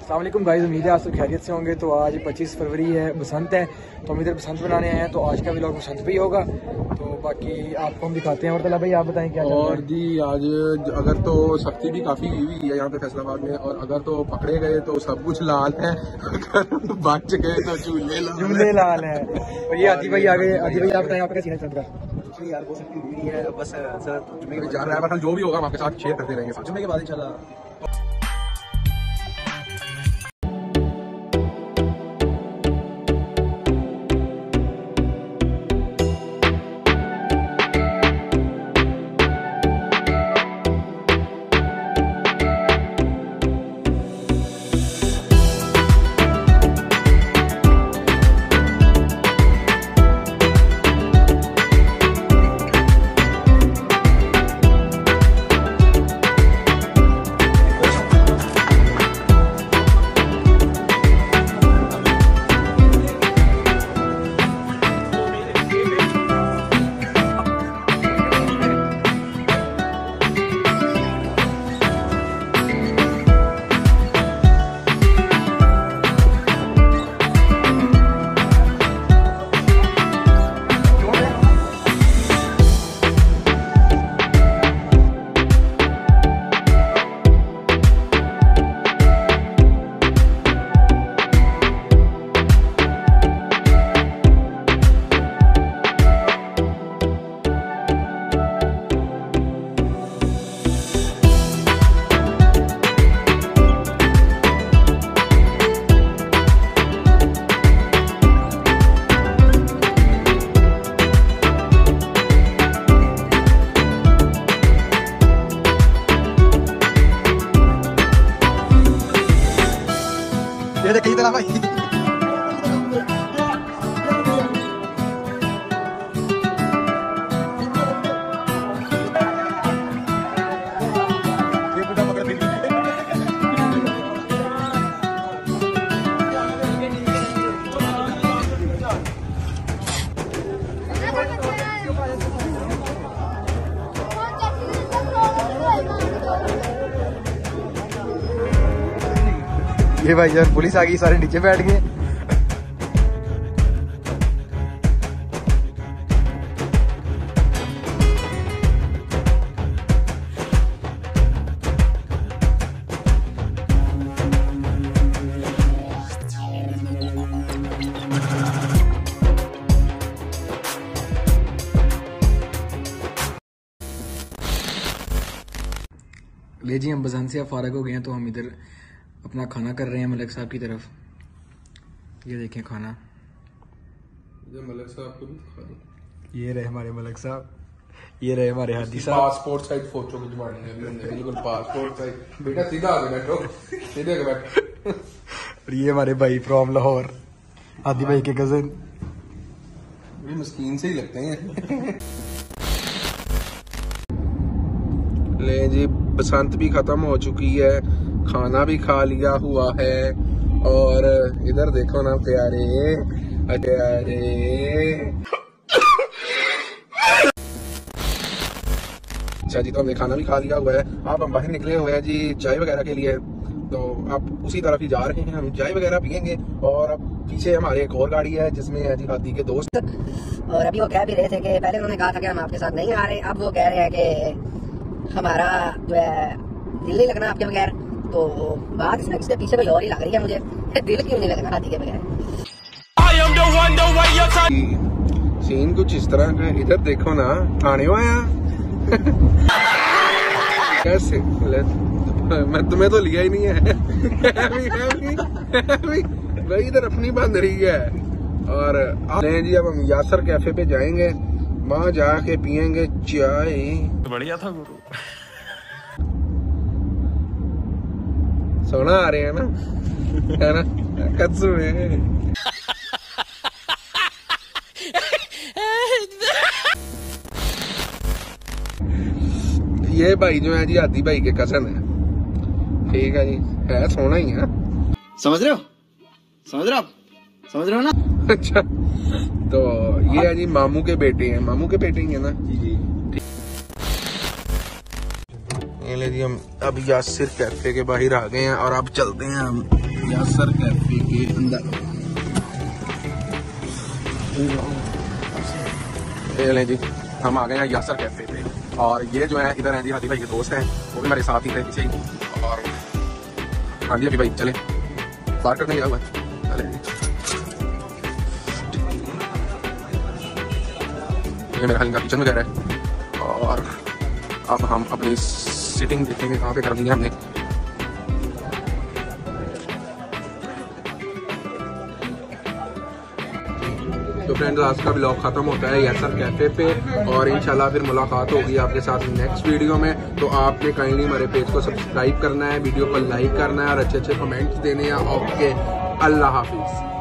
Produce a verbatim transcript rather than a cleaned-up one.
अस्सलाम वालेकुम गाइस, उम्मीद है आप सब खैरियत से होंगे। तो आज पच्चीस फरवरी है, बसंत है, तो हम इधर बसंत बनाने आए हैं। तो आज का व्लॉग बसंत पे ही होगा, तो बाकी आपको हम दिखाते हैं। और तला भाई आप बताएं क्या और जी आज अगर तो सख्ती भी काफी हुई है यहाँ पे फैसलाबाद में, और अगर तो पकड़े गए तो सब कुछ लाल है, अगर बच गए तो झूले झूले लाल है। और ये आदि भाई आ गए। आदि भाई आप बताएं आपका सीन चल रहा है? यार बहुत सख्ती हुई है, बस सर जुम्मे के जा रहा है, जो भी होगा हम आपके साथ शेयर करते रहेंगे। जुम्मे के बाद इंशाल्लाह। ये देखिए इधर भाई, ये भाई यार पुलिस आ गई, सारे नीचे बैठ गए। ले जी, हम बसंत से फारग हो गए हैं, तो हम इधर अपना खाना कर रहे हैं मलिक साहब की तरफ। ये देखें खाना, ये मलिक साहब को भी दिखा दो। ये रहे हमारे मलिक साहब, ये रहे हमारे हादी साहब। पासपोर्ट साइज फोटो खिंचवानी है बिल्कुल पासपोर्ट साइज। बेटा सीधा आगे बैठो, सीधे आगे बैठो। और ये हमारे भाई फ्रॉम लाहौर, हादी भाई के कजन। ये मस्कीन से ही लगते हैं। ले जी, बसंत भी खत्म हो चुकी है, खाना भी खा लिया हुआ है, और इधर देखो ना प्यारे प्यारे। अच्छा जी, तो हमने खाना भी खा लिया हुआ है। आप हम बाहर निकले हुए हैं जी चाय वगैरह के लिए, तो आप उसी तरफ ही जा रहे हैं। हम चाय वगैरह पियेंगे, और अब पीछे हमारे एक और गाड़ी है जिसमें है जी हादी के दोस्त। और अभी वो कह भी रहे थे कि पहले उन्होंने कहा था कि हम आपके साथ नहीं आ रहे, अब वो कह रहे हैं कि हमारा जो है दिल नहीं लगना आपके बगैर। तो बात इसमें इसके पीछे कोई और ही लग रही है मुझे, दिल क्यों नहीं लगना हादी के बगैर। सीन कुछ इस तरह का, इधर देखो ना, आने आया। कैसे मैं तुम्हें तो लिया ही नहीं है। Heavy, heavy, heavy. भाई इधर अपनी बंद रही है। और ले जी, अब हम यासर कैफे पे जाएंगे, वहां जाके पियेंगे चाय। बढ़िया था गुरु। सोना आ रहे हैं ना, है ना कद्सू में। ये भाई जो है जी हादी भाई के कजन है, ठीक है जी, है सोना ही है। समझ रहे हो, समझ रहे हो आप, समझ रहे हो ना। अच्छा, तो ये है जी मामू के बेटे हैं, मामू के बेटे ही है ना जी जी। ये ले जी, हम अब यासिर कैफे के बाहर आ गए हैं और अब चलते हैं हम यासर कैफे के अंदर। ये लें जी, हम आ गए हैं यासर कैफे पे और ये जो है इधर हैं जी हादी भाई के दोस्त हैं, वो भी मेरे साथ ही थे पीछे ही। और हाँ जी अभी भाई चले बाहर करने गया हुआ है, चले ये मेरा हाल का किचन वगैरह है। और अब हम अपनी सीटिंग देखेंगे कहाँ पे कर दी है हमने। तो फ्रेंड्स आज का ब्लॉग खत्म होता है यासर कैफे पे और इंशाल्लाह फिर मुलाकात होगी आपके साथ नेक्स्ट वीडियो में। तो आपने काइंडली हमारे पेज को सब्सक्राइब करना है, वीडियो को लाइक करना है और अच्छे अच्छे कमेंट्स देने हैं। ओके, अल्लाह हाफिज।